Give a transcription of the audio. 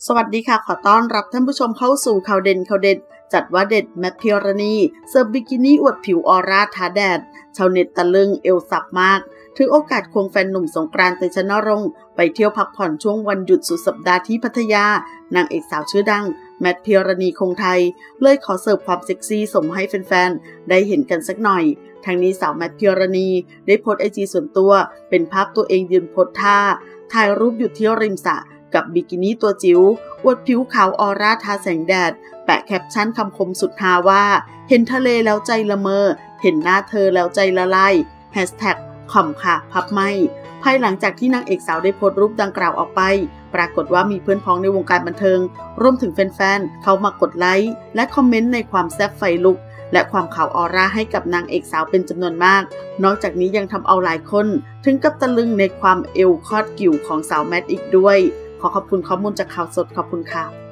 สวัสดีค่ะขอต้อนรับท่านผู้ชมเข้าสู่ข่าวเด่นจัดว่าเด็ดแมทพิรณีเสิร์ฟบิกินี่อวดผิวออร่าท้าแดดชาวเน็ตตะลึงเอวสับมากถือโอกาสควงแฟนหนุ่มสงกรานต์ เตชะนรงค์ไปเที่ยวพักผ่อนช่วงวันหยุดสุดสัปดาห์ที่พัทยานางเอกสาวชื่อดังแมทพิรณีคงไทยเลยขอเสิร์ฟความเซ็กซี่ส่งให้แฟนๆได้เห็นกันสักหน่อยทางนี้สาวแมทพิรณีได้โพสต์IGส่วนตัวเป็นภาพตัวเองยืนโพสท่าถ่ายรูปอยู่ที่ริมสระกับบิกินี่ตัวจิ๋วอวดผิวขาวออร่าทาแสงแดดแปะแคปชั่นคำคมสุดฮาว่าเห็นทะเลแล้วใจละเมอเห็นหน้าเธอแล้วใจละลายแฮชแท็กขำค่ะพับไม่ภายหลังจากที่นางเอกสาวได้โพสต์รูปดังกล่าวออกไปปรากฏว่ามีเพื่อนพ้องในวงการบันเทิงรวมถึงแฟนๆเขามากดไลค์และคอมเมนต์ในความแซ่บไฟลุกและความขาวออร่าให้กับนางเอกสาวเป็นจำนวนมากนอกจากนี้ยังทำเอาหลายคนถึงกับตะลึงในความเอวคอดกิ่วของสาวแมทอีกด้วยขอขอบคุณข้อมูลจากข่าวสดขอบคุณค่ะ